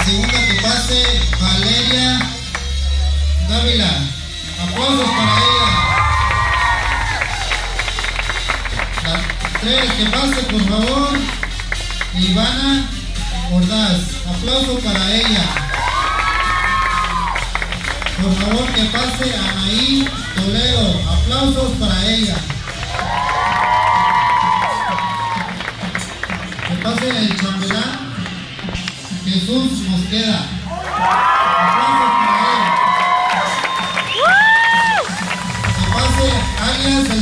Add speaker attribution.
Speaker 1: segunda que pase Valeria Dávila. Aplausos para ella. La 3 que pase por favor Ivana Ordaz. Aplauso para ella. Por favor que pase Anaí Toledo. Aplausos para ella. Que pase el chambelán Jesús Mosqueda. Aplausos para él. Que pase alias